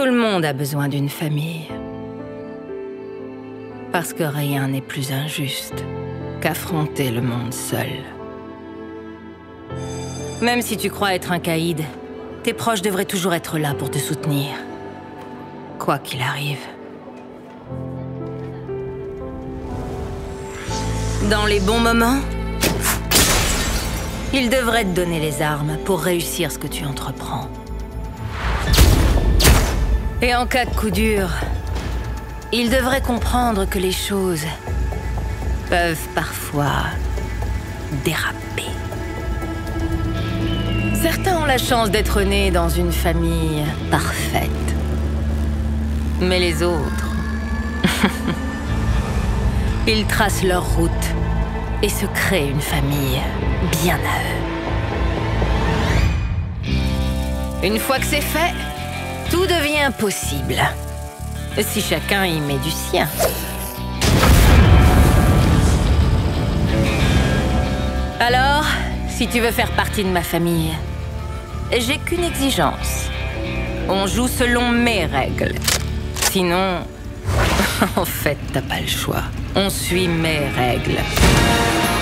Tout le monde a besoin d'une famille. Parce que rien n'est plus injuste qu'affronter le monde seul. Même si tu crois être un caïd, tes proches devraient toujours être là pour te soutenir. Quoi qu'il arrive. Dans les bons moments, ils devraient te donner les armes pour réussir ce que tu entreprends. Et en cas de coup dur, ils devraient comprendre que les choses peuvent parfois déraper. Certains ont la chance d'être nés dans une famille parfaite. Mais les autres, ils tracent leur route et se créent une famille bien à eux. Une fois que c'est fait, tout devient possible. Si chacun y met du sien. Alors, si tu veux faire partie de ma famille, j'ai qu'une exigence. On joue selon mes règles. Sinon, en fait, t'as pas le choix. On suit mes règles.